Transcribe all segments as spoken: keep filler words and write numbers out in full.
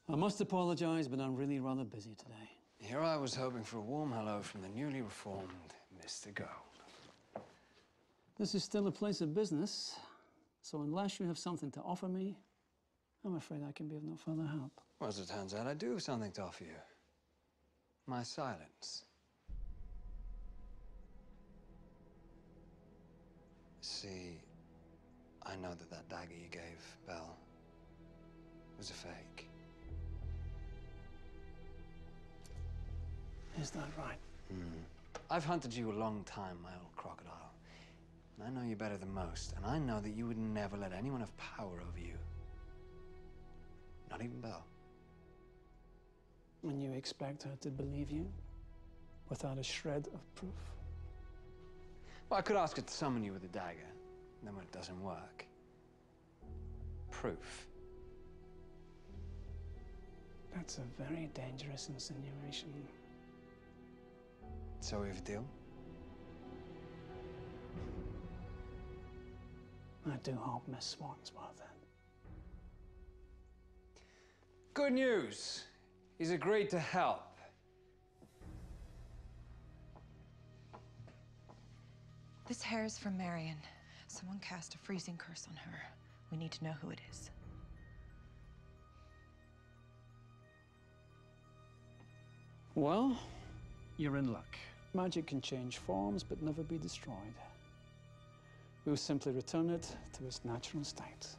I must apologize, but I'm really rather busy today. Here I was hoping for a warm hello from the newly reformed Mister Gold. This is still a place of business, so unless you have something to offer me, I'm afraid I can be of no further help. Well, as it turns out, I do have something to offer you. My silence. See, I know that that dagger you gave Belle was a fake. Is that right? Mm. I've hunted you a long time, my old crocodile. And I know you better than most, and I know that you would never let anyone have power over you. Not even Belle. And you expect her to believe you without a shred of proof? Well, I could ask her to summon you with a dagger. Then when it doesn't work, proof. That's a very dangerous insinuation. So we have a deal? I do hope Miss Swan's worth it. Good news. He's agreed to help. This hair is from Marion. Someone cast a freezing curse on her. We need to know who it is. Well, you're in luck. Magic can change forms, but never be destroyed. We'll simply return it to its natural state.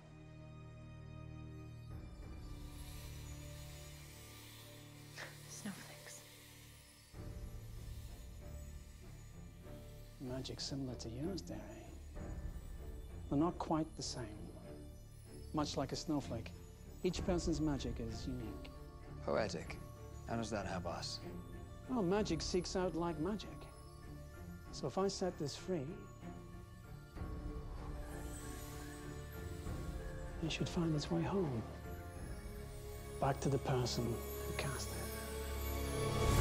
Snowflakes. Magic similar to yours, dearie. But not quite the same. Much like a snowflake, each person's magic is unique. Poetic. How does that help us? Well, magic seeks out like magic. So if I set this free, it should find its way home. Back to the person who cast it.